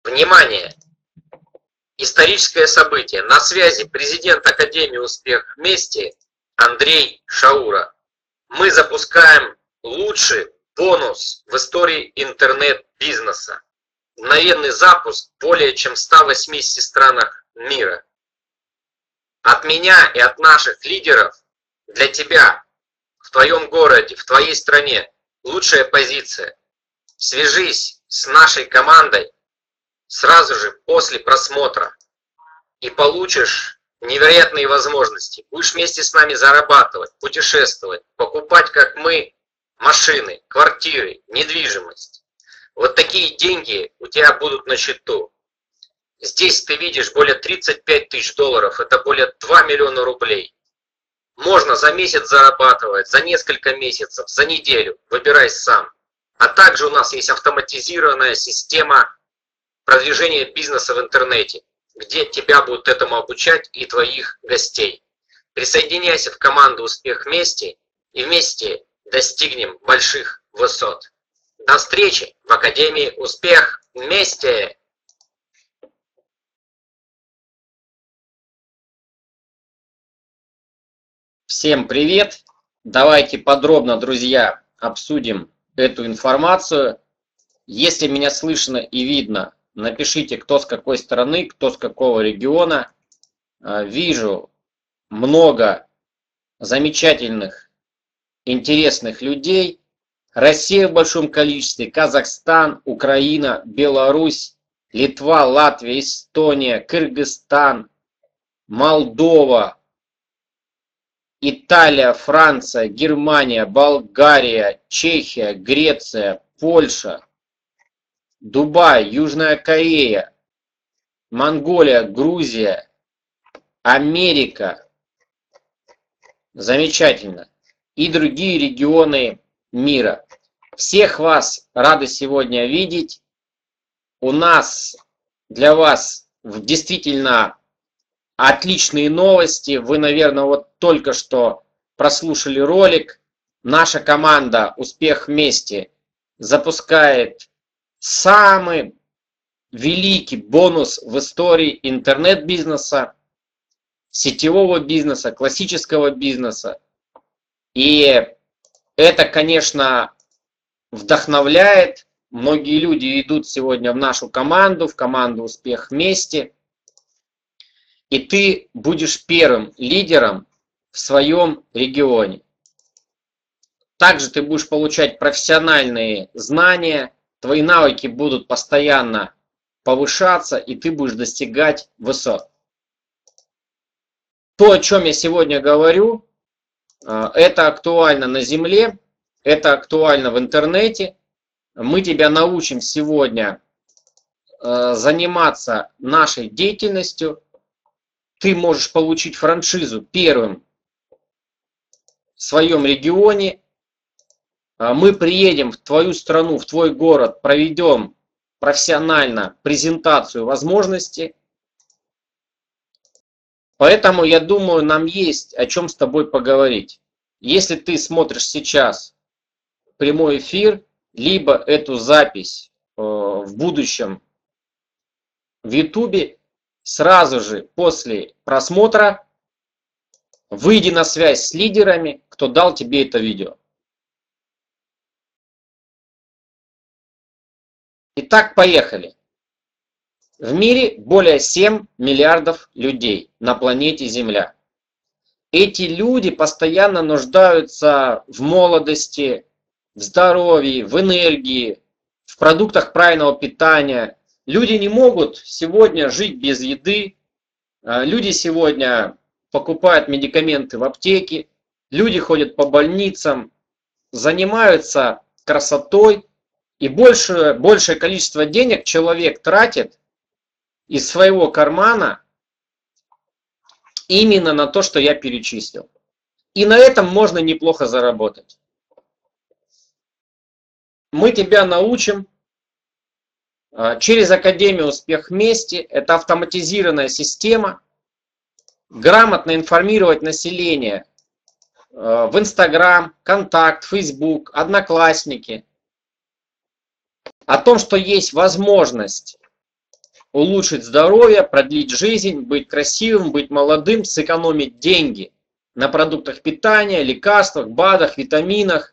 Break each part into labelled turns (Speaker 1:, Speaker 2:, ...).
Speaker 1: Внимание! Историческое событие. На связи президент Академии «Успех вместе» Андрей Шаура. Мы запускаем лучший бонус в истории интернет-бизнеса. Мгновенный запуск в более чем 180 странах мира. От меня и от наших лидеров для тебя в твоем городе, в твоей стране лучшая позиция. Свяжись с нашей командой сразу же после просмотра и получишь невероятные возможности. Будешь вместе с нами зарабатывать, путешествовать, покупать, как мы, машины, квартиры, недвижимость. Вот такие деньги у тебя будут на счету. Здесь ты видишь более 35 тысяч долларов, это более 2 миллиона рублей. Можно за месяц зарабатывать, за несколько месяцев, за неделю, выбирай сам. А также у нас есть автоматизированная система продвижения бизнеса в интернете, где тебя будут этому обучать и твоих гостей. Присоединяйся в команду «Успех вместе» и вместе достигнем больших высот. До встречи в Академии «Успех вместе». Всем привет! Давайте подробно, друзья, обсудим эту информацию. Если меня слышно и видно, напишите, кто с какой страны, кто с какого региона. Вижу много замечательных, интересных людей. Россия в большом количестве, Казахстан, Украина, Беларусь, Литва, Латвия, Эстония, Кыргызстан, Молдова, Италия, Франция, Германия, Болгария, Чехия, Греция, Польша, Дубай, Южная Корея, Монголия, Грузия, Америка. Замечательно. И другие регионы мира. Всех вас рады сегодня видеть. У нас для вас действительно отличные новости. Вы, наверное, вот только что прослушали ролик. Наша команда «Успех вместе» запускает самый великий бонус в истории интернет-бизнеса, сетевого бизнеса, классического бизнеса. И это, конечно, вдохновляет. Многие люди идут сегодня в нашу команду, в команду «Успех вместе». И ты будешь первым лидером в своем регионе. Также ты будешь получать профессиональные знания, твои навыки будут постоянно повышаться, и ты будешь достигать высот. То, о чем я сегодня говорю, это актуально на Земле, это актуально в интернете. Мы тебя научим сегодня заниматься нашей деятельностью. Ты можешь получить франшизу первым в своем регионе. Мы приедем в твою страну, в твой город, проведем профессионально презентацию возможностей. Поэтому, я думаю, нам есть о чем с тобой поговорить. Если ты смотришь сейчас прямой эфир, либо эту запись в будущем в YouTube, сразу же после просмотра выйди на связь с лидерами, кто дал тебе это видео. Итак, поехали. В мире более 7 миллиардов людей на планете Земля. Эти люди постоянно нуждаются в молодости, в здоровье, в энергии, в продуктах правильного питания. Люди не могут сегодня жить без еды. Люди сегодня покупают медикаменты в аптеке. Люди ходят по больницам, занимаются красотой. И большее количество денег человек тратит из своего кармана именно на то, что я перечислил. И на этом можно неплохо заработать. Мы тебя научим через Академию «Успех вместе». Это автоматизированная система. Грамотно информировать население в Инстаграм, Контакт, Фейсбук, Одноклассники о том, что есть возможность
Speaker 2: улучшить здоровье, продлить жизнь, быть красивым, быть молодым, сэкономить деньги на продуктах питания, лекарствах, БАДах, витаминах.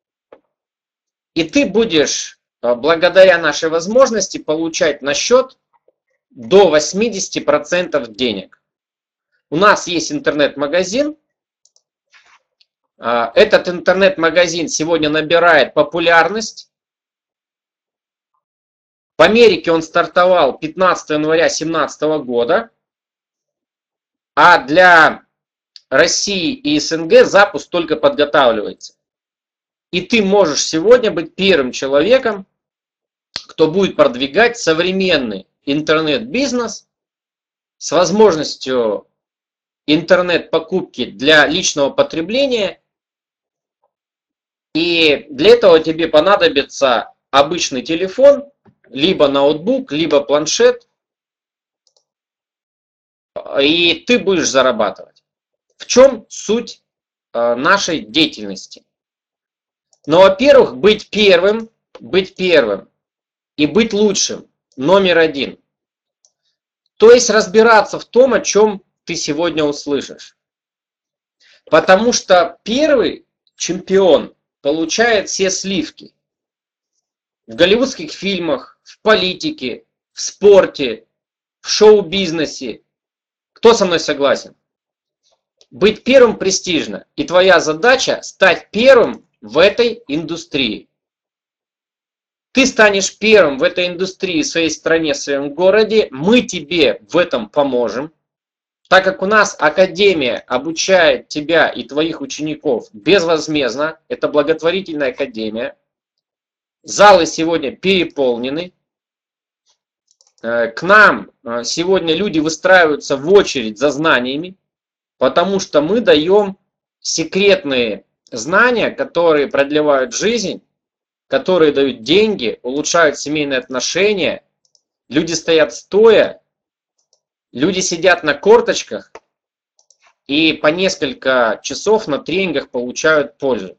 Speaker 2: И ты будешь, благодаря нашей возможности, получать на счет до 80% денег. У нас есть интернет-магазин. Этот интернет-магазин сегодня набирает популярность. В Америке он стартовал 15 января 2017 года, а для России и СНГ запуск только подготавливается. И ты можешь сегодня быть первым человеком, кто будет продвигать современный интернет-бизнес с возможностью интернет-покупки для личного потребления. И для этого тебе понадобится обычный телефон, либо ноутбук, либо планшет, и ты будешь зарабатывать. В чем суть нашей деятельности? Ну, во-первых, быть первым и быть лучшим, номер один. То есть разбираться в том, о чем ты сегодня услышишь. Потому что первый чемпион получает все сливки. В голливудских фильмах, в политике, в спорте, в шоу-бизнесе. Кто со мной согласен? Быть первым престижно. И твоя задача стать первым в этой индустрии. Ты станешь первым в этой индустрии в своей стране, в своем городе. Мы тебе в этом поможем. Так как у нас Академия обучает тебя и твоих учеников безвозмездно. Это благотворительная академия. Залы сегодня переполнены. К нам сегодня люди выстраиваются в очередь за знаниями, потому что мы даем секретные знания, которые продлевают жизнь, которые дают деньги, улучшают семейные отношения. Люди стоят стоя, люди сидят на корточках и по несколько часов на тренингах получают пользу.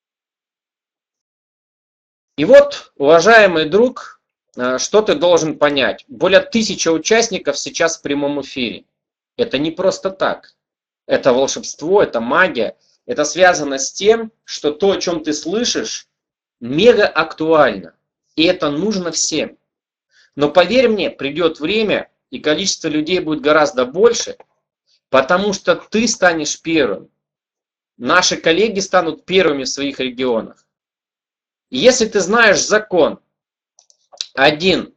Speaker 2: И вот, уважаемый друг, что ты должен понять? Более 1000 участников сейчас в прямом эфире. Это не просто так. Это волшебство, это магия. Это связано с тем, что то, о чем ты слышишь, мега актуально. И это нужно всем. Но поверь мне, придет время, и количество людей будет гораздо больше, потому что ты станешь первым. Наши коллеги станут первыми в своих регионах. И если ты знаешь закон 1%,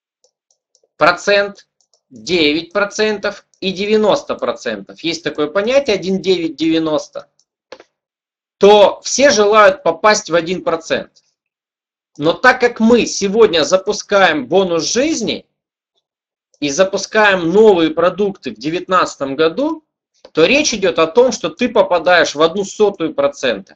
Speaker 2: 9% и 90%, есть такое понятие 1, 9, 90, то все желают попасть в 1%. Но так как мы сегодня запускаем бонус жизни и запускаем новые продукты в 2019 году, то речь идет о том, что ты попадаешь в 0,01%.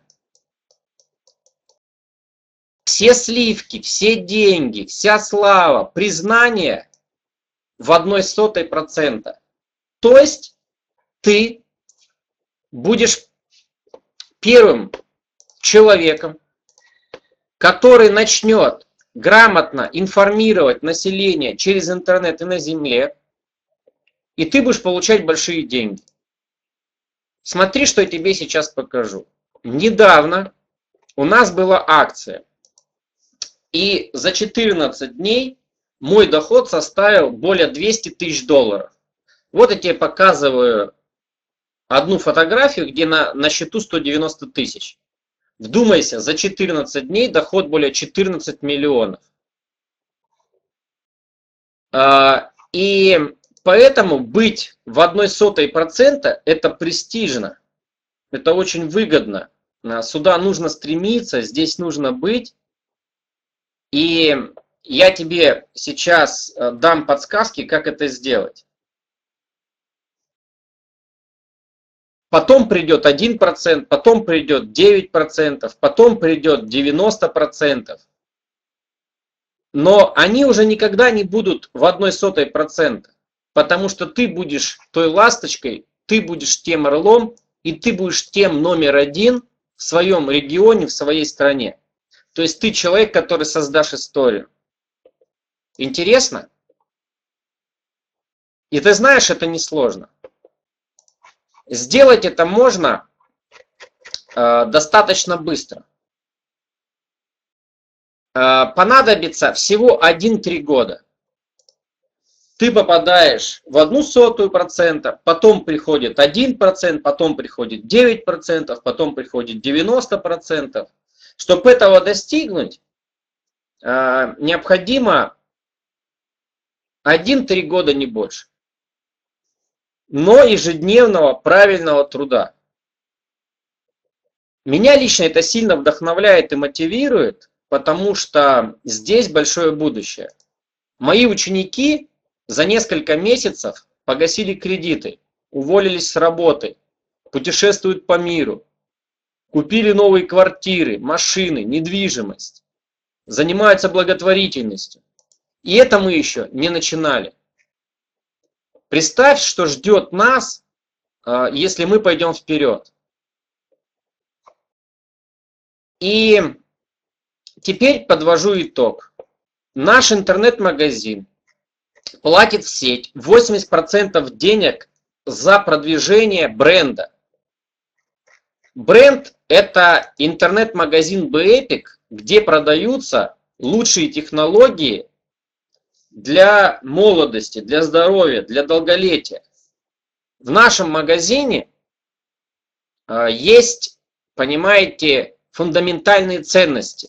Speaker 2: Все сливки, все деньги, вся слава, признание в 0,01%. То есть ты будешь первым человеком, который начнет грамотно информировать население через интернет и на земле, и ты будешь получать большие деньги. Смотри, что я тебе сейчас покажу. Недавно у нас была акция, и за 14 дней мой доход составил более 200 тысяч долларов. Вот я тебе показываю одну фотографию, где на счету 190 тысяч. Вдумайся, за 14 дней доход более 14 миллионов. И поэтому быть в 0,01% это престижно, это очень выгодно. Сюда нужно стремиться, здесь нужно быть. И я тебе сейчас дам подсказки, как это сделать. Потом придет 1%, потом придет 9%, потом придет 90%. Но они уже никогда не будут в 0,01%, потому что ты будешь той ласточкой, ты будешь тем орлом, и ты будешь тем номер один в своем регионе, в своей стране. То есть ты человек, который создашь историю. Интересно? И ты знаешь, это несложно. Сделать это можно достаточно быстро. Понадобится всего 1-3 года. Ты попадаешь в 0,01%, потом приходит 1%, потом приходит 9%, потом приходит 90%. Чтобы этого достигнуть, необходимо 1-3 года, не больше. Но ежедневного правильного труда. Меня лично это сильно вдохновляет и мотивирует, потому что здесь большое будущее. Мои ученики за несколько месяцев погасили кредиты, уволились с работы, путешествуют по миру, купили новые квартиры, машины, недвижимость, занимаются благотворительностью. И это мы еще не начинали. Представь, что ждет нас, если мы пойдем вперед. И теперь подвожу итог. Наш интернет-магазин платит в сеть 80% денег за продвижение бренда. Бренд – это интернет-магазин BEPIC, где продаются лучшие технологии для молодости, для здоровья, для долголетия. В нашем магазине есть, понимаете, фундаментальные ценности.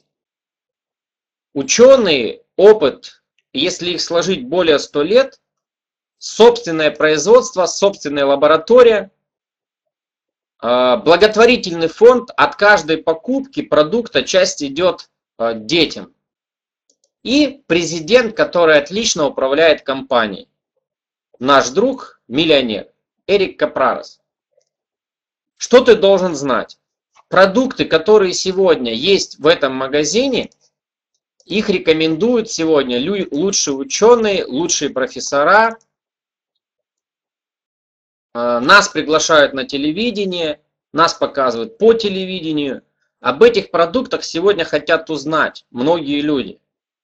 Speaker 2: Ученые, опыт, если их сложить более 100 лет, собственное производство, собственная лаборатория, благотворительный фонд, от каждой покупки продукта часть идет детям. И президент, который отлично управляет компанией. Наш друг, миллионер, Эрик Капрарес. Что ты должен знать? Продукты, которые сегодня есть в этом магазине, их рекомендуют сегодня лучшие ученые, лучшие профессора. Нас приглашают на телевидение, нас показывают по телевидению. Об этих продуктах сегодня хотят узнать многие люди.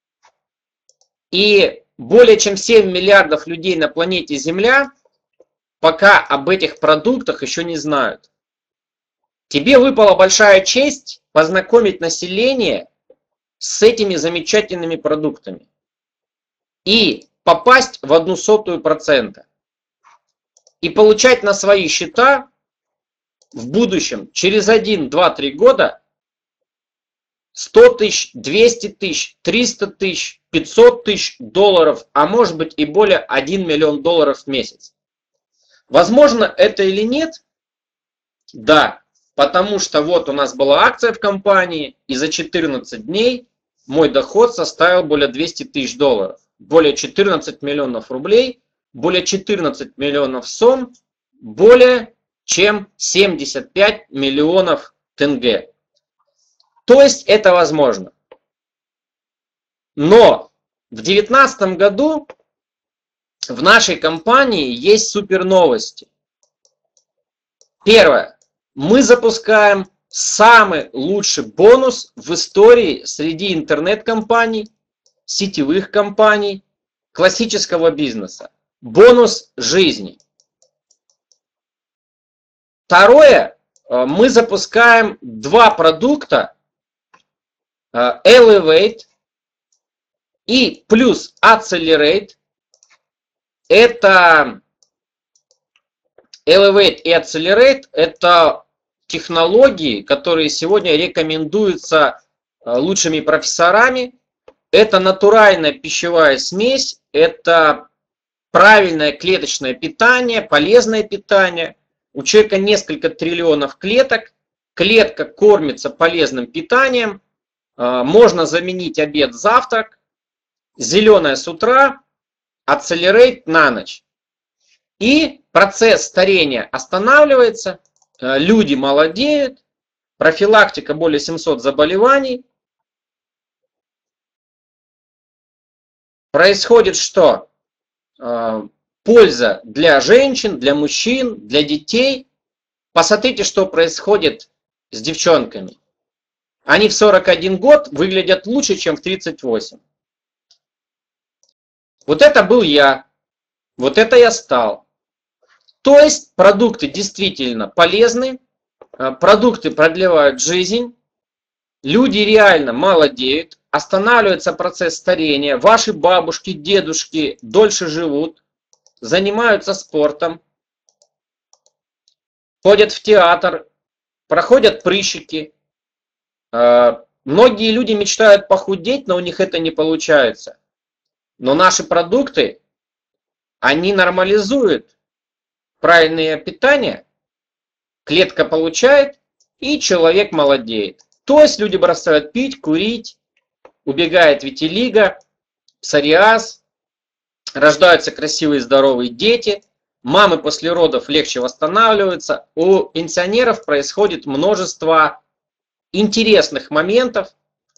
Speaker 2: И более чем 7 миллиардов людей на планете Земля пока об этих продуктах еще не знают. Тебе выпала большая честь познакомить население с этими замечательными продуктами и попасть в 0,01%. И получать на свои счета в будущем, через 1, 2, 3 года 100 тысяч, 200 тысяч, 300 тысяч, 500 тысяч долларов, а может быть и более 1 миллион долларов в месяц. Возможно это или нет? Да, потому что вот у нас была акция в компании, и за 14 дней мой доход составил более 200 тысяч долларов. Более 14 миллионов рублей, более 14 миллионов сом, более чем 75 миллионов тенге. То есть это возможно. Но в 2019 году в нашей компании есть супер новости. Первое. Мы запускаем самый лучший бонус в истории среди интернет-компаний, сетевых компаний, классического бизнеса. Бонус жизни. Второе. Мы запускаем 2 продукта Elevate и плюс Accelerate. Это Elevate и Accelerate – это технологии, которые сегодня рекомендуются лучшими профессорами. Это натуральная пищевая смесь, это правильное клеточное питание, полезное питание. У человека несколько триллионов клеток, клетка кормится полезным питанием, можно заменить обед, завтрак, зеленое с утра, Accelerate на ночь. И процесс старения останавливается, люди молодеют, профилактика более 700 заболеваний. Происходит что? Польза для женщин, для мужчин, для детей. Посмотрите, что происходит с девчонками. Они в 41 год выглядят лучше, чем в 38. Вот это был я. Вот это я стал. То есть продукты действительно полезны, продукты продлевают жизнь, люди реально молодеют, останавливается процесс старения, ваши бабушки, дедушки дольше живут, занимаются спортом, ходят в театр, проходят прыщики. Многие люди мечтают похудеть, но у них это не получается. Но наши продукты, они нормализуют правильное питание, клетка получает, и человек молодеет. То есть люди бросают пить, курить, убегает витилиго, псориаз, рождаются красивые здоровые дети, мамы после родов легче восстанавливаются, у пенсионеров происходит множество интересных моментов.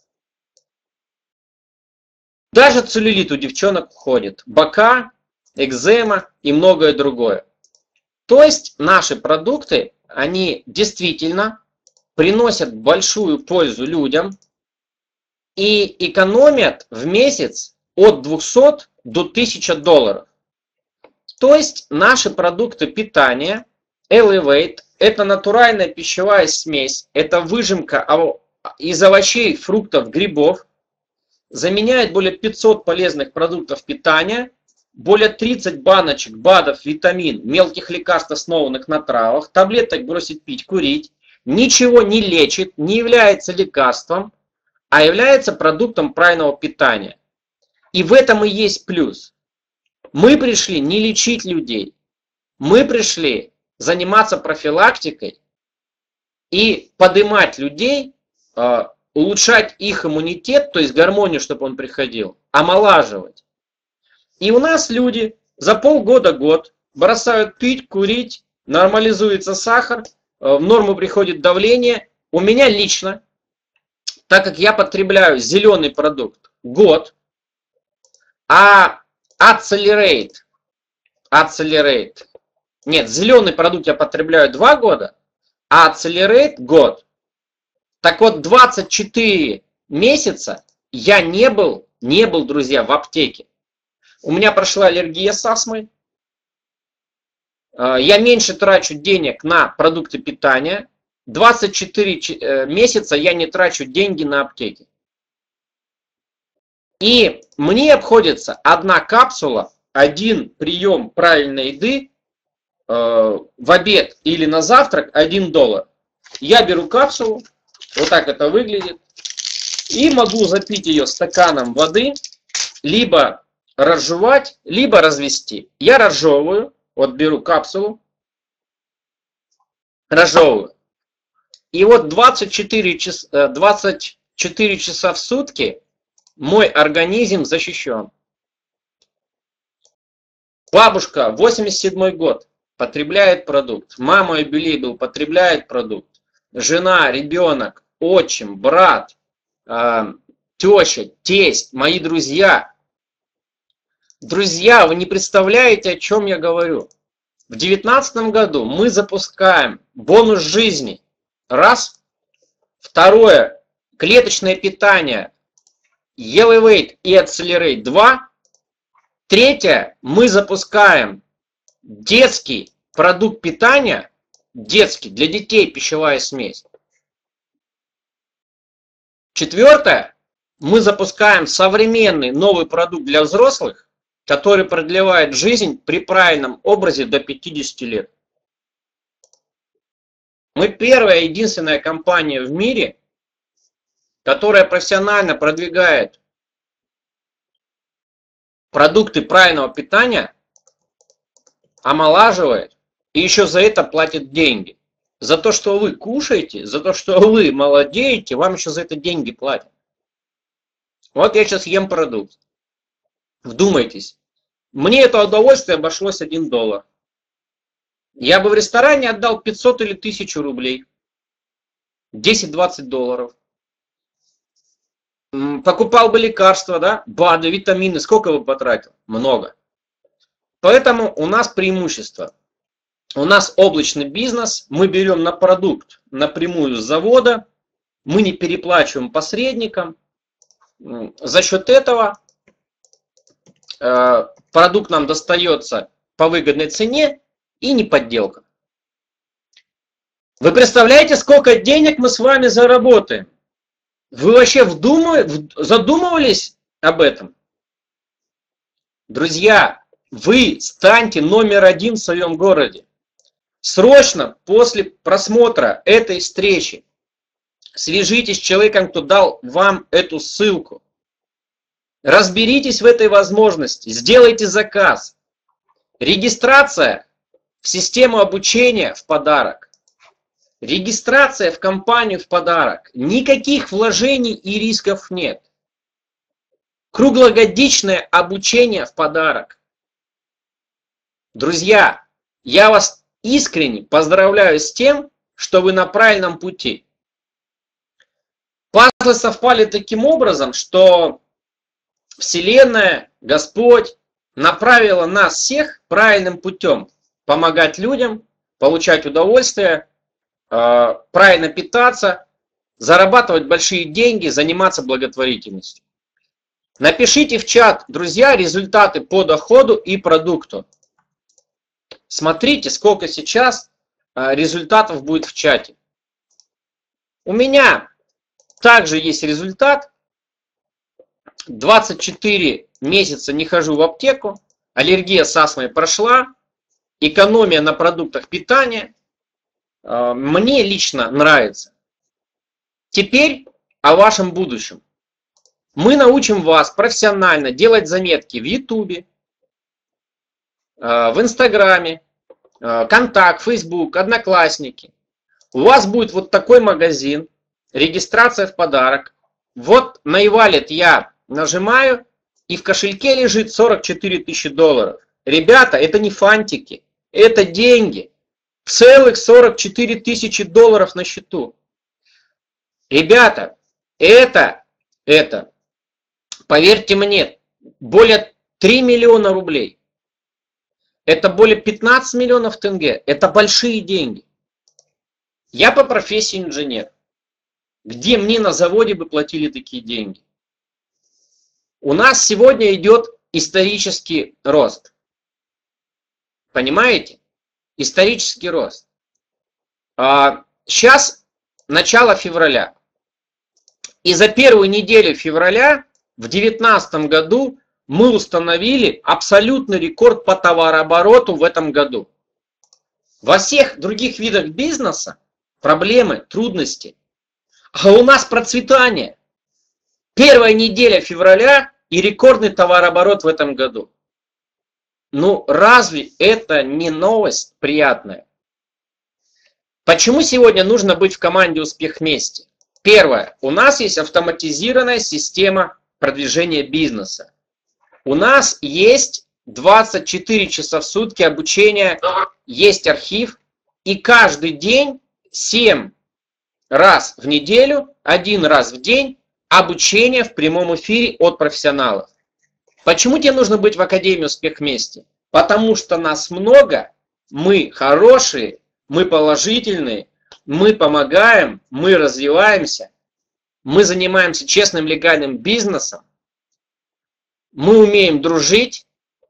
Speaker 2: Даже целлюлит у девчонок уходит, бока, экзема и многое другое. То есть наши продукты, они действительно приносят большую пользу людям и экономят в месяц от 200 до 1000 долларов. То есть наши продукты питания Elevate — это натуральная пищевая смесь, это выжимка из овощей, фруктов, грибов, заменяет более 500 полезных продуктов питания, более 30 баночек БАДов, витамин, мелких лекарств, основанных на травах, таблеток бросить пить, курить, ничего не лечит, не является лекарством, а является продуктом правильного питания. И в этом и есть плюс. Мы пришли не лечить людей, мы пришли заниматься профилактикой и поднимать людей, улучшать их иммунитет, то есть гармонию, чтобы он приходил, омолаживать. И у нас люди за полгода-год бросают пить, курить, нормализуется сахар, в норму приходит давление. У меня лично, так как я потребляю зеленый продукт год, а Accelerate, нет, зеленый продукт я потребляю 2 года, а Accelerate год. Так вот, 24 месяца я не был, друзья, в аптеке. У меня прошла аллергия с астмой. Я меньше трачу денег на продукты питания. 24 месяца я не трачу деньги на аптеки. И мне обходится одна капсула, один прием правильной еды в обед или на завтрак $1. Я беру капсулу, вот так это выглядит, и могу запить ее стаканом воды, либо разжевать, либо развести. Я разжевываю, вот беру капсулу, разжевываю. И вот 24 часа в сутки мой организм защищен. Бабушка, 87 год, потребляет продукт. Мама юбилей был, потребляет продукт. Жена, ребенок, отчим, брат, теща, тесть, мои друзья. Друзья, вы не представляете, о чем я говорю. В 2019 году мы запускаем бонус жизни. Раз. Второе. Клеточное питание. Elevate и Accelerate 2. Третье. Мы запускаем детский продукт питания. Детский. Для детей пищевая смесь. Четвертое. Мы запускаем современный новый продукт для взрослых, который продлевает жизнь при правильном образе до 50 лет. Мы первая и единственная компания в мире, которая профессионально продвигает продукты правильного питания, омолаживает и еще за это платит деньги. За то, что вы кушаете, за то, что вы молодеете, вам еще за это деньги платят. Вот я сейчас ем продукт. Вдумайтесь. Мне это удовольствие обошлось $1. Я бы в ресторане отдал 500 или 1000 рублей. 10-20 долларов. Покупал бы лекарства, да? БАДы, витамины. Сколько бы потратил? Много. Поэтому у нас преимущество. У нас облачный бизнес. Мы берем на продукт напрямую с завода. Мы не переплачиваем посредникам. За счет этого продукт нам достается по выгодной цене и не подделка. Вы представляете, сколько денег мы с вами заработаем? Вы вообще задумывались об этом? Друзья, вы станьте номер один в своем городе. Срочно после просмотра этой встречи свяжитесь с человеком, кто дал вам эту ссылку. Разберитесь в этой возможности, сделайте заказ. Регистрация в систему обучения в подарок. Регистрация в компанию в подарок. Никаких вложений и рисков нет. Круглогодичное обучение в подарок. Друзья, я вас искренне поздравляю с тем, что вы на правильном пути. Пазлы совпали таким образом, что Вселенная, Господь направила нас всех правильным путем. Помогать людям, получать удовольствие, правильно питаться, зарабатывать большие деньги, заниматься благотворительностью. Напишите в чат, друзья, результаты по доходу и продукту. Смотрите, сколько сейчас результатов будет в чате. У меня также есть результат. 24 месяца не хожу в аптеку. Аллергия с астмой прошла. Экономия на продуктах питания. Мне лично нравится. Теперь о вашем будущем. Мы научим вас профессионально делать заметки в YouTube, в Инстаграме, Контакт, Фейсбук, Одноклассники. У вас будет вот такой магазин, регистрация в подарок. Вот на e-wallet я нажимаю, и в кошельке лежит 44 тысячи долларов. Ребята, это не фантики, это деньги. Целых 44 тысячи долларов на счету. Ребята, это, поверьте мне, более 3 миллиона рублей. Это более 15 миллионов тенге. Это большие деньги. Я по профессии инженер. Где мне на заводе бы платили такие деньги? У нас сегодня идет исторический рост. Понимаете? Исторический рост. Сейчас начало февраля. И за первую неделю февраля в 2019 году мы установили абсолютный рекорд по товарообороту в этом году. Во всех других видах бизнеса проблемы, трудности. А у нас процветание. Первая неделя февраля и рекордный товарооборот в этом году. Ну, разве это не новость приятная? Почему сегодня нужно быть в команде «Успех вместе»? Первое. У нас есть автоматизированная система продвижения бизнеса. У нас есть 24 часа в сутки обучения, есть архив. И каждый день 7 раз в неделю, 1 раз в день обучение в прямом эфире от профессионалов. Почему тебе нужно быть в Академии «Успех вместе»? Потому что нас много, мы хорошие, мы положительные, мы помогаем, мы развиваемся, мы занимаемся честным легальным бизнесом, мы умеем дружить,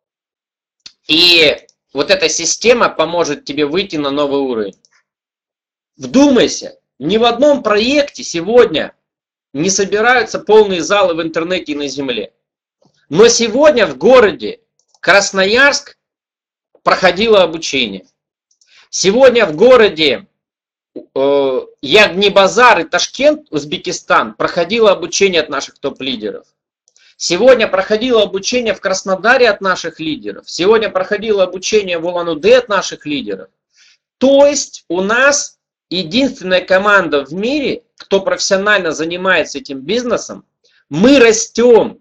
Speaker 2: и вот эта система поможет тебе выйти на новый уровень. Вдумайся, ни в одном проекте сегодня не собираются полные залы в интернете и на земле. Но сегодня в городе Красноярск проходило обучение. Сегодня в городе Ягни-Базар и Ташкент, Узбекистан, проходило обучение от наших топ-лидеров. Сегодня проходило обучение в Краснодаре от наших лидеров. Сегодня проходило обучение в Улан-Удэ от наших лидеров. То есть у нас единственная команда в мире, кто профессионально занимается этим бизнесом. Мы растем.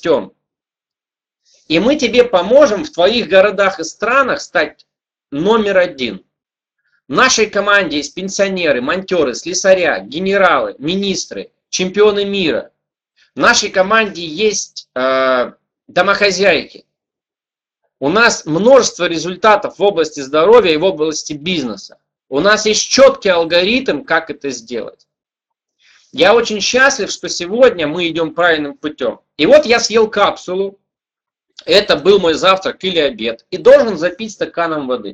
Speaker 2: И мы тебе поможем в твоих городах и странах стать номер один. В нашей команде есть пенсионеры, монтеры, слесаря, генералы, министры, чемпионы мира. В нашей команде есть домохозяйки. У нас множество результатов в области здоровья и в области бизнеса. У нас есть четкий алгоритм, как это сделать. Я очень счастлив, что сегодня мы идем правильным путем. И вот я съел капсулу. это был мой завтрак или обед, и должен запить стаканом воды.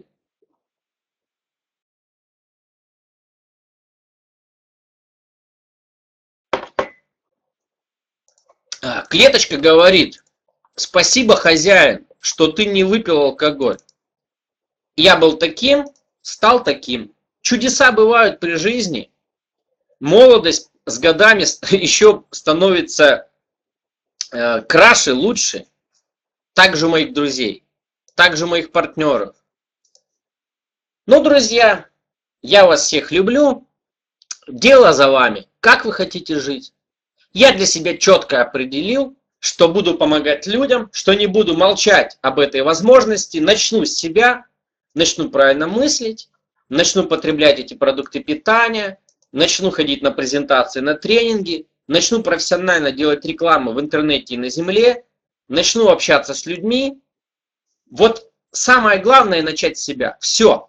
Speaker 2: Клеточка говорит: спасибо, хозяин, что ты не выпил алкоголь. Я был таким, стал таким. Чудеса бывают при жизни. Молодость с годами еще становится краше, лучше. Также моих друзей, также моих партнеров. Ну, друзья, я вас всех люблю. Дело за вами. Как вы хотите жить? Я для себя четко определил, что буду помогать людям, что не буду молчать об этой возможности, начну с себя, начну правильно мыслить, начну потреблять эти продукты питания, начну ходить на презентации, на тренинги, начну профессионально делать рекламу в интернете и на земле, начну общаться с людьми. Вот самое главное — начать с себя. Все.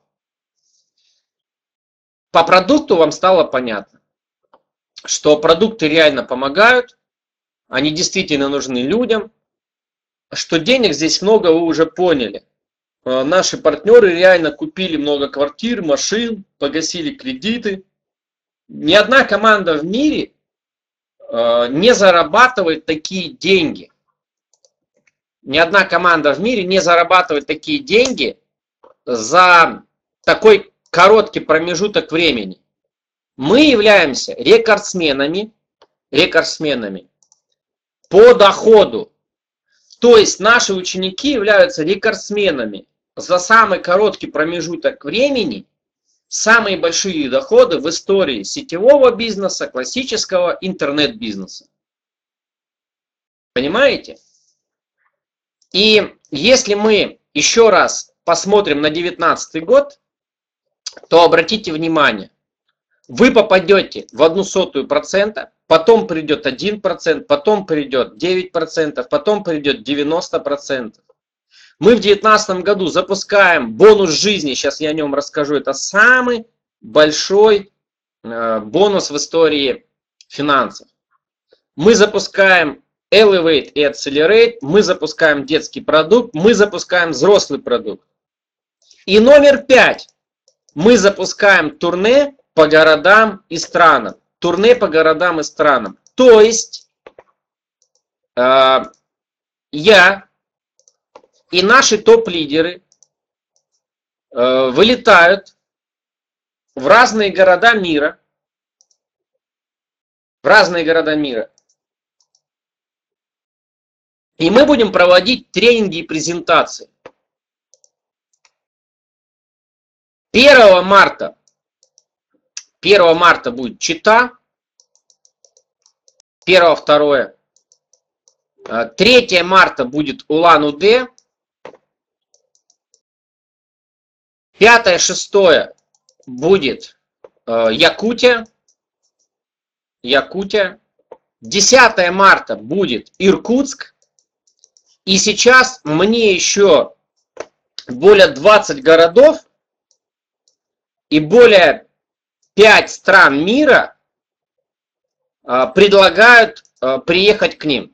Speaker 2: По продукту вам стало понятно, что продукты реально помогают, они действительно нужны людям, что денег здесь много, вы уже поняли. Наши партнеры реально купили много квартир, машин, погасили кредиты. Ни одна команда в мире не зарабатывает такие деньги. Ни одна команда в мире не зарабатывает такие деньги за такой короткий промежуток времени. Мы являемся рекордсменами по доходу. То есть наши ученики являются рекордсменами за самый короткий промежуток времени, самые большие доходы в истории сетевого бизнеса, классического интернет-бизнеса. Понимаете? И если мы еще раз посмотрим на 2019 год, то обратите внимание, вы попадете в 0,01%, потом придет 1%, потом придет 9%, потом придет 90%. Мы в 2019 году запускаем бонус жизни, сейчас я о нем расскажу, это самый большой бонус в истории финансов. Мы запускаем Elevate и Accelerate, мы запускаем детский продукт, мы запускаем взрослый продукт. И номер 5. Мы запускаем турне по городам и странам. Турне по городам и странам. То есть я и наши топ-лидеры вылетают в разные города мира. И мы будем проводить тренинги и презентации. 1 марта будет Чита. 1-2. 3 марта будет Улан-Удэ. 5-6 будет Якутия. 10 марта будет Иркутск. И сейчас мне еще более 20 городов и более 5 стран мира предлагают приехать к ним.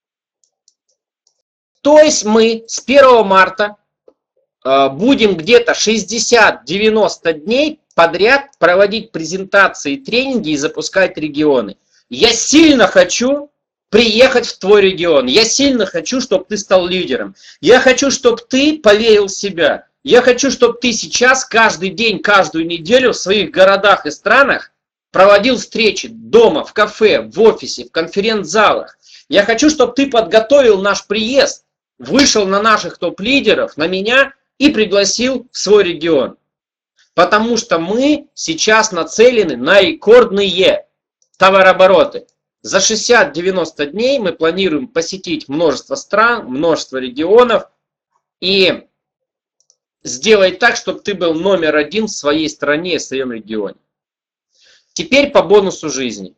Speaker 2: То есть мы с 1 марта будем где-то 60-90 дней подряд проводить презентации, тренинги и запускать регионы. Я сильно хочу приехать в твой регион. Я сильно хочу, чтобы ты стал лидером. Я хочу, чтобы ты поверил в себя. Я хочу, чтобы ты сейчас каждый день, каждую неделю в своих городах и странах проводил встречи дома, в кафе, в офисе, в конференц-залах. Я хочу, чтобы ты подготовил наш приезд, вышел на наших топ-лидеров, на меня и пригласил в свой регион. Потому что мы сейчас нацелены на рекордные товарообороты. За 60-90 дней мы планируем посетить множество стран, множество регионов и сделать так, чтобы ты был номер 1 в своей стране и в своем регионе. Теперь по бонусу жизни.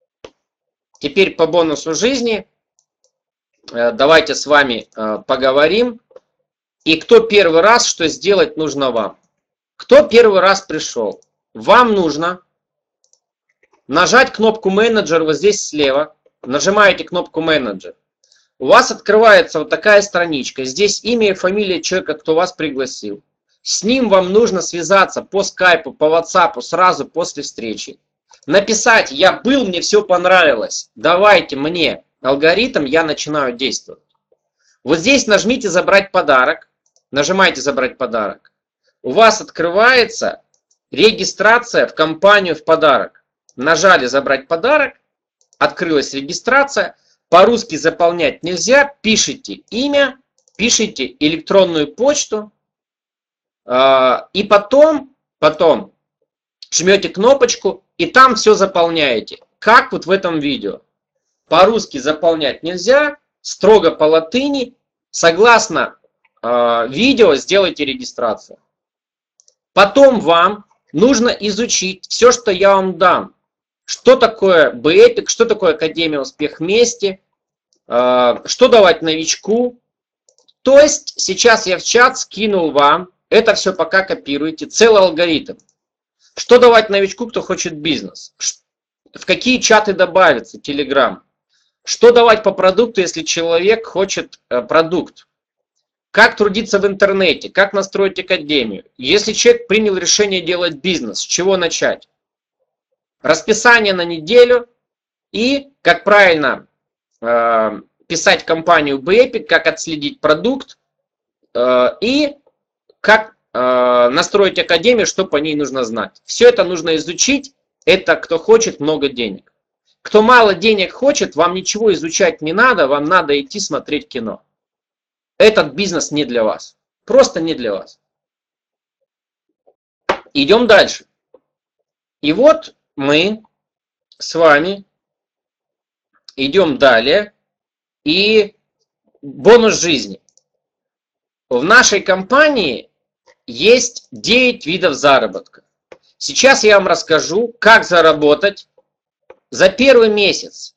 Speaker 2: Давайте с вами поговорим. И кто первый раз, что сделать нужно вам? Кто первый раз пришел? Вам нужно нажать кнопку менеджер вот здесь слева. Нажимаете кнопку менеджер. у вас открывается вот такая страничка. Здесь имя и фамилия человека, кто вас пригласил. С ним вам нужно связаться по скайпу, по ватсапу сразу после встречи. Написать: я был, мне все понравилось, давайте мне алгоритм, я начинаю действовать. Вот здесь нажмите «Забрать подарок». Нажимаете «Забрать подарок». У вас открывается регистрация в компанию в подарок. Нажали «Забрать подарок». Открылась регистрация. По-русски заполнять нельзя. Пишите имя, пишите электронную почту. И потом жмете кнопочку и там все заполняете. Как вот в этом видео. По-русски заполнять нельзя. Строго по латыни. Согласно видео сделайте регистрацию. Потом вам нужно изучить все, что я вам дам. Что такое BEPIC, что такое Академия Успех Вместе, что давать новичку. То есть сейчас я в чат скинул вам, это все пока копируйте, целый алгоритм. Что давать новичку, кто хочет бизнес. В какие чаты добавиться, Telegram. Что давать по продукту, если человек хочет продукт. Как трудиться в интернете, как настроить академию. Если человек принял решение делать бизнес, с чего начать. Расписание на неделю и как правильно писать компанию BEPIC, как отследить продукт и как настроить академию, что по ней нужно знать. Все это нужно изучить. Это кто хочет много денег. Кто мало денег хочет, вам ничего изучать не надо, вам надо идти смотреть кино. Этот бизнес не для вас. Просто не для вас. Идем дальше. И вот мы с вами идем далее. И бонус жизни. В нашей компании есть 9 видов заработка. Сейчас я вам расскажу, как заработать за первый месяц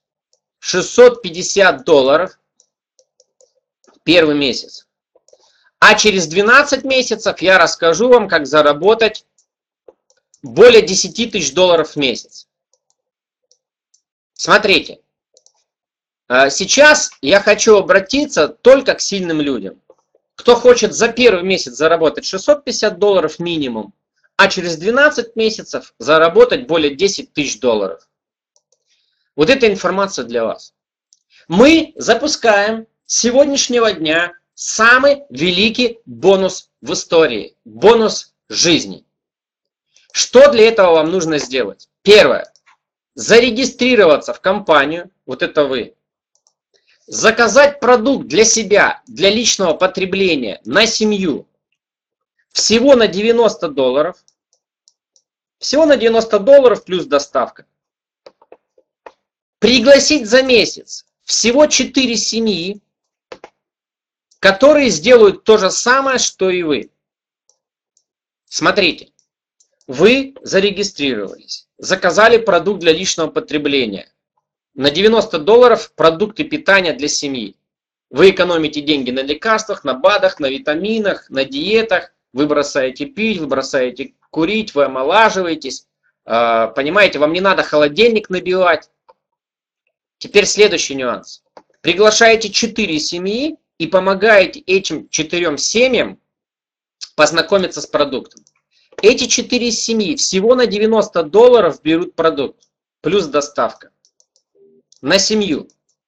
Speaker 2: $650. Первый месяц. А через 12 месяцев я расскажу вам, как заработать более $10 тысяч в месяц. Смотрите. Сейчас я хочу обратиться только к сильным людям. Кто хочет за первый месяц заработать $650 минимум, а через 12 месяцев заработать более $10 тысяч. Вот эта информация для вас. Мы запускаем с сегодняшнего дня самый великий бонус в истории. Бонус жизни. Что для этого вам нужно сделать? Первое. Зарегистрироваться в компанию. Вот это вы. Заказать продукт для себя, для личного потребления, на семью. Всего на $90. Всего на $90 плюс доставка. Пригласить за месяц всего 4 семьи, которые сделают то же самое, что и вы. Смотрите, вы зарегистрировались, заказали продукт для личного потребления. На $90 продукты питания для семьи. Вы экономите деньги на лекарствах, на БАДах, на витаминах, на диетах. Вы бросаете пить, вы бросаете курить, вы омолаживаетесь. Понимаете, вам не надо холодильник набивать. Теперь следующий нюанс. Приглашаете 4 семьи и помогаете этим 4 семьям познакомиться с продуктом. Эти 4 семьи всего на $90 берут продукт. Плюс доставка. На семью.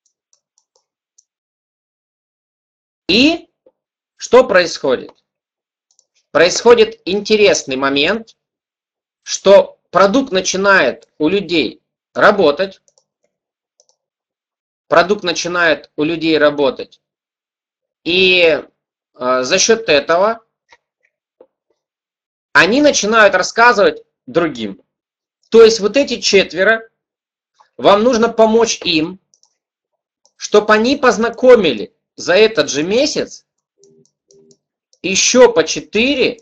Speaker 2: И что происходит? Происходит интересный момент, что продукт начинает у людей работать. Продукт начинает у людей работать. И за счет этого они начинают рассказывать другим. То есть вот эти 4, вам нужно помочь им, чтобы они познакомили за этот же месяц еще по 4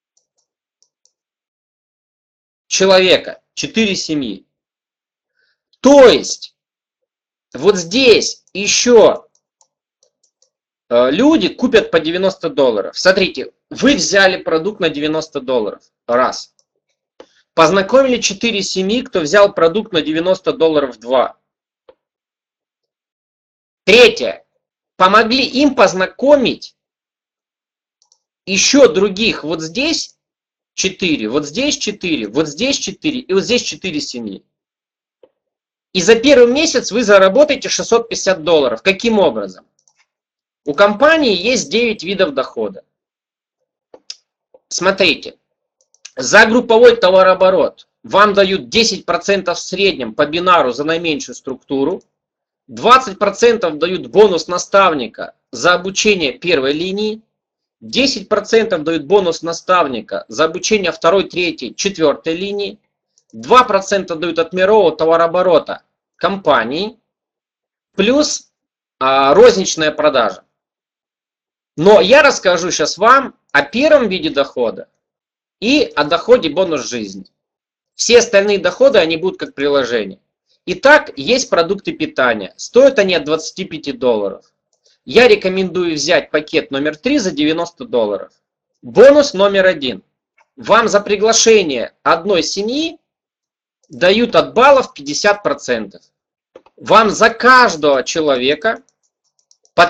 Speaker 2: человека, 4 семьи. То есть вот здесь еще люди купят по $90. Смотрите, вы взяли продукт на $90. Раз. Познакомили 4 семьи, кто взял продукт на $90 2. Третье. помогли им познакомить еще других. Вот здесь 4, вот здесь 4, вот здесь 4 и вот здесь 4 семьи. И за первый месяц вы заработаете $650. Каким образом? У компании есть 9 видов дохода. Смотрите, за групповой товарооборот вам дают 10% в среднем по бинару за наименьшую структуру, 20% дают бонус наставника за обучение первой линии, 10% дают бонус наставника за обучение второй, третьей, четвертой линии, 2% дают от мирового товарооборота компании, плюс розничная продажа. Но я расскажу сейчас вам о первом виде дохода и о доходе бонус жизни. Все остальные доходы, они будут как приложение. Итак, есть продукты питания. Стоят они от $25. Я рекомендую взять пакет номер 3 за $90. Бонус номер 1. Вам за приглашение одной семьи дают от баллов 50%. Вам за каждого человека по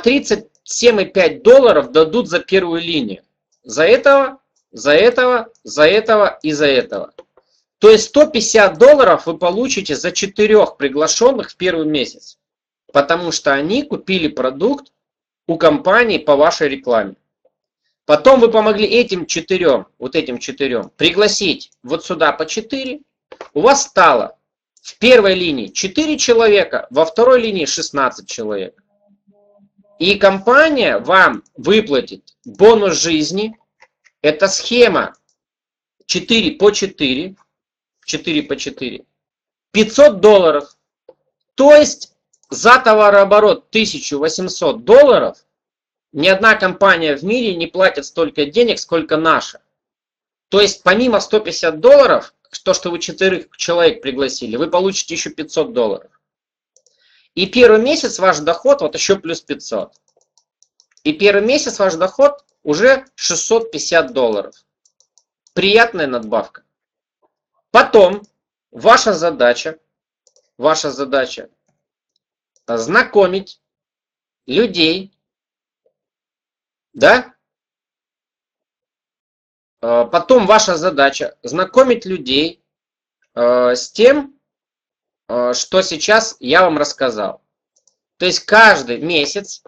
Speaker 2: $37,5 дадут за первую линию. За этого, за этого, за этого и за этого. То есть $150 вы получите за 4 приглашенных в первый месяц. Потому что они купили продукт у компании по вашей рекламе. Потом вы помогли этим 4, вот этим 4, пригласить вот сюда по 4. У вас стало в первой линии 4 человека, во второй линии 16 человек. И компания вам выплатит бонус жизни. Это схема 4 по 4. 4 по 4. $500. То есть за товарооборот $1800 ни одна компания в мире не платит столько денег, сколько наша. То есть помимо $150, что вы 4 человек пригласили, вы получите еще $500. И первый месяц ваш доход вот еще плюс 500. И первый месяц ваш доход уже $650. Приятная надбавка. Потом ваша задача знакомить людей, да? Потом ваша задача знакомить людей с тем, что сейчас я вам рассказал. То есть каждый месяц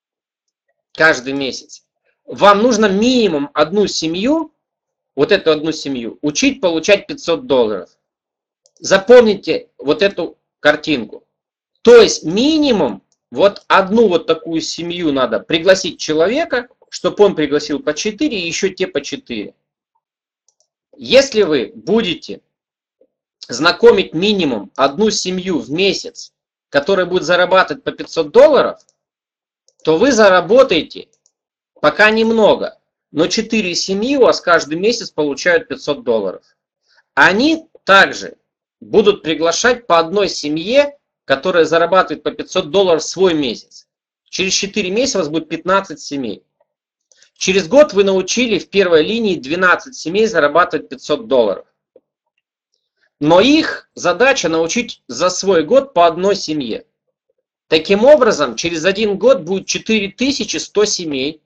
Speaker 2: вам нужно минимум одну семью, вот эту одну семью, учить получать $500. Запомните вот эту картинку. То есть минимум вот одну вот такую семью надо пригласить человека, чтобы он пригласил по 4 и еще те по 4. Если вы будете знакомить минимум одну семью в месяц, которая будет зарабатывать по $500, то вы заработаете пока немного, но 4 семьи у вас каждый месяц получают $500. Они также будут приглашать по одной семье, которая зарабатывает по $500 в свой месяц. Через 4 месяца у вас будет 15 семей. Через год вы научили в первой линии 12 семей зарабатывать $500. Но их задача научить за свой год по одной семье. Таким образом, через 1 год будет 4100 семей.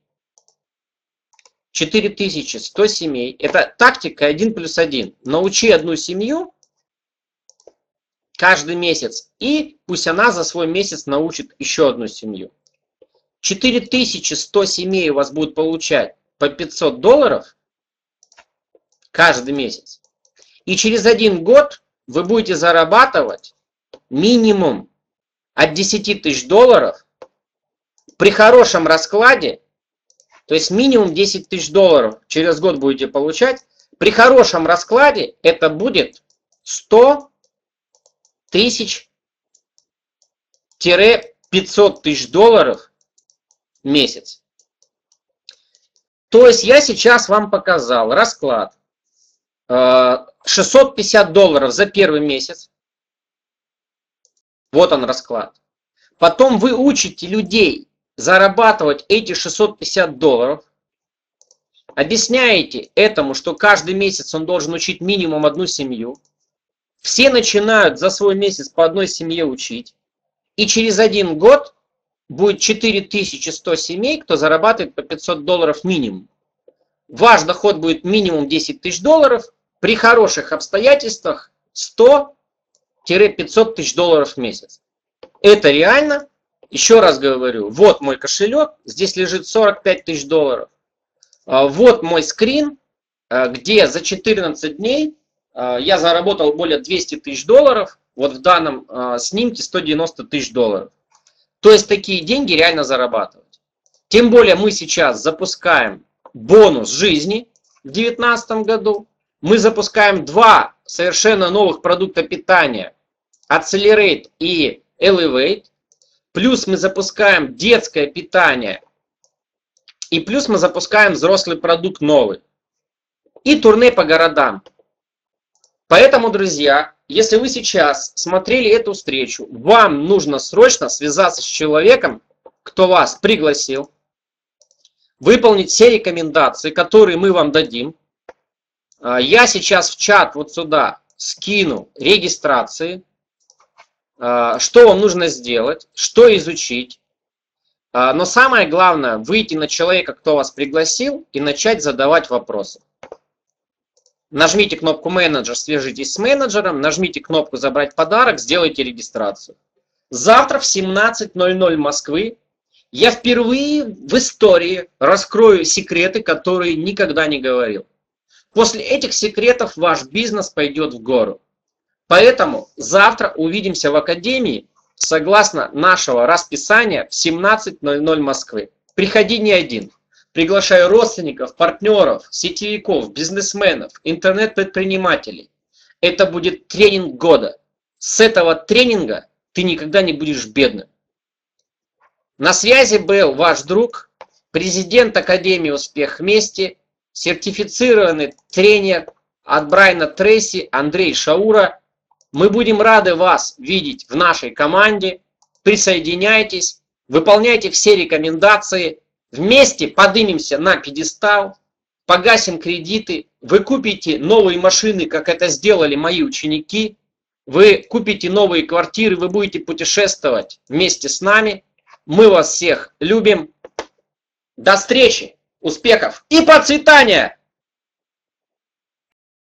Speaker 2: 4100 семей. Это тактика 1+1. Научи одну семью каждый месяц, и пусть она за свой месяц научит еще одну семью. 4100 семей у вас будут получать по $500 каждый месяц. И через 1 год вы будете зарабатывать минимум от $10 000 при хорошем раскладе, то есть минимум $10 000 через год будете получать. При хорошем раскладе это будет 100 000-500 000 в месяц. То есть я сейчас вам показал расклад. $650 за первый месяц. Вот он расклад. Потом вы учите людей зарабатывать эти $650. Объясняете этому, что каждый месяц он должен учить минимум одну семью. Все начинают за свой месяц по одной семье учить. И через 1 год будет 4100 семей, кто зарабатывает по $500 минимум. Ваш доход будет минимум 10 тысяч долларов, при хороших обстоятельствах 100-500 тысяч долларов в месяц. Это реально. Еще раз говорю, вот мой кошелек, здесь лежит 45 тысяч долларов. Вот мой скрин, где за 14 дней я заработал более 200 тысяч долларов. Вот в данном снимке 190 тысяч долларов. То есть такие деньги реально зарабатывать. Тем более мы сейчас запускаем бонус жизни в 2019 году. Мы запускаем 2 совершенно новых продукта питания. Accelerate и Elevate. Плюс мы запускаем детское питание. И плюс мы запускаем взрослый продукт новый. И турне по городам. Поэтому, друзья, если вы сейчас смотрели эту встречу, вам нужно срочно связаться с человеком, кто вас пригласил, выполнить все рекомендации, которые мы вам дадим. Я сейчас в чат вот сюда скину регистрации, что вам нужно сделать, что изучить. Но самое главное, выйти на человека, кто вас пригласил, и начать задавать вопросы. Нажмите кнопку «Менеджер», свяжитесь с менеджером, нажмите кнопку «Забрать подарок», сделайте регистрацию. Завтра в 17:00 Москвы я впервые в истории раскрою секреты, которые никогда не говорил. После этих секретов ваш бизнес пойдет в гору. Поэтому завтра увидимся в Академии согласно нашего расписания в 17:00 Москвы. Приходи не один. Приглашаю родственников, партнеров, сетевиков, бизнесменов, интернет-предпринимателей. Это будет тренинг года. С этого тренинга ты никогда не будешь бедным. На связи был ваш друг, президент Академии «Успех вместе», сертифицированный тренер от Брайана Трейси Андрей Шаура. Мы будем рады вас видеть в нашей команде. Присоединяйтесь, выполняйте все рекомендации. Вместе поднимемся на пьедестал, погасим кредиты. Вы купите новые машины, как это сделали мои ученики. Вы купите новые квартиры, вы будете путешествовать вместе с нами. Мы вас всех любим. До встречи, успехов и процветания!